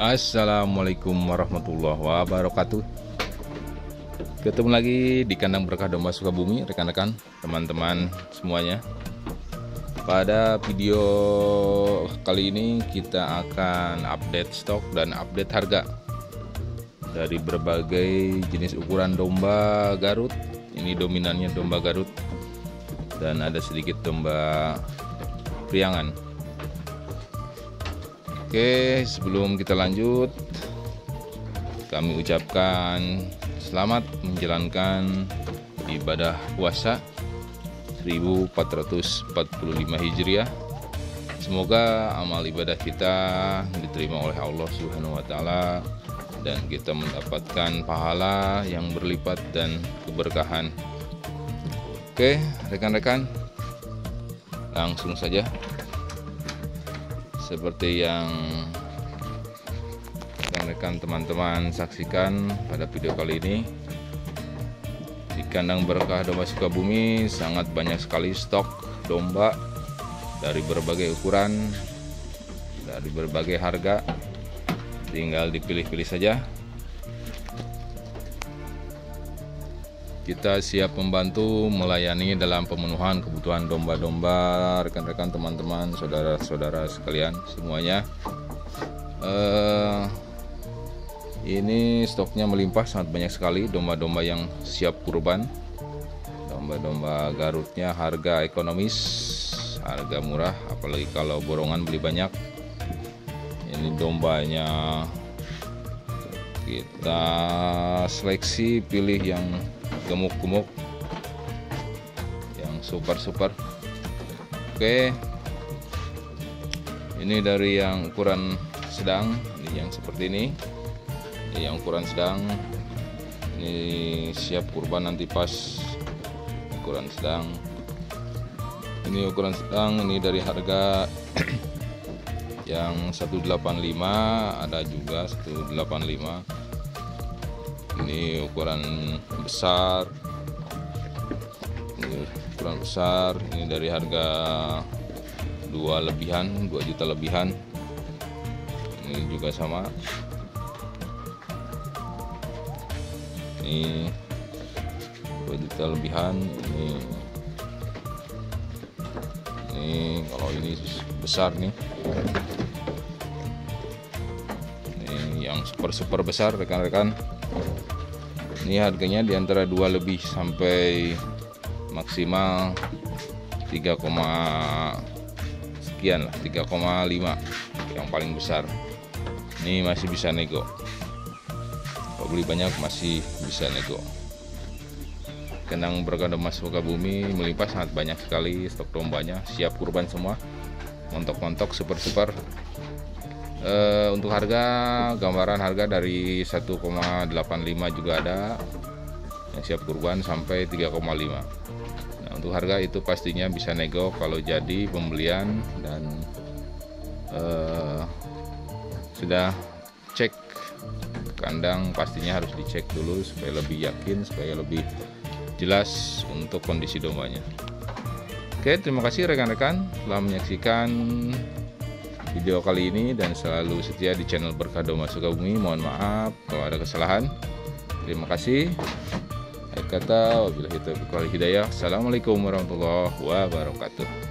Assalamualaikum warahmatullahi wabarakatuh. Ketemu lagi di kandang berkah domba Sukabumi, rekan-rekan, teman-teman semuanya. Pada video kali ini kita akan update stok dan update harga dari berbagai jenis ukuran domba Garut. Ini dominannya domba Garut dan ada sedikit domba Priangan. Oke, sebelum kita lanjut, kami ucapkan selamat menjalankan ibadah puasa 1445 Hijriah. Semoga amal ibadah kita diterima oleh Allah Subhanahu wa taala dan kita mendapatkan pahala yang berlipat dan keberkahan. Oke, rekan-rekan, langsung saja. Seperti yang rekan-rekan teman-teman saksikan pada video kali ini, di kandang berkah domba Sukabumi sangat banyak sekali stok domba dari berbagai ukuran, dari berbagai harga. Tinggal dipilih-pilih saja. Kita siap membantu melayani dalam pemenuhan kebutuhan domba-domba rekan-rekan, teman-teman, saudara-saudara sekalian semuanya. Ini stoknya melimpah, sangat banyak sekali domba-domba yang siap kurban. Domba-domba Garutnya harga ekonomis, harga murah, apalagi kalau borongan beli banyak. Ini dombanya kita seleksi, pilih yang gemuk-gemuk, yang super-super. Oke, ini dari yang ukuran sedang, ini yang seperti ini. Ini yang ukuran sedang, ini siap kurban nanti pas ukuran sedang. Ini ukuran sedang, ini dari harga yang 185, ada juga 185. Ini ukuran besar, ini ukuran besar, ini dari harga 2 lebihan, 2 juta lebihan. Ini juga sama, ini 2 juta lebihan. Ini kalau ini besar nih, ini yang super besar rekan-rekan. Ini harganya di antara 2 lebih sampai maksimal 3, sekian lah, 3,5 yang paling besar. Ini masih bisa nego, kalau beli banyak masih bisa nego. Kandang berkah domba Sukabumi melimpah, sangat banyak sekali stok dombanya, siap kurban semua, montok-montok super. Untuk harga, gambaran harga dari 1,85 juga ada yang siap kurban sampai 3,5. Nah, untuk harga itu pastinya bisa nego kalau jadi pembelian dan sudah cek kandang, pastinya harus dicek dulu supaya lebih yakin, supaya lebih jelas untuk kondisi dombanya. Oke, terima kasih rekan-rekan telah menyaksikan video kali ini dan selalu setia di channel Berkah Domba Sukabumi. Mohon maaf kalau ada kesalahan. Terima kasih. Akhir kata, wabillahi taufiq wal hidayah. Assalamualaikum warahmatullahi wabarakatuh.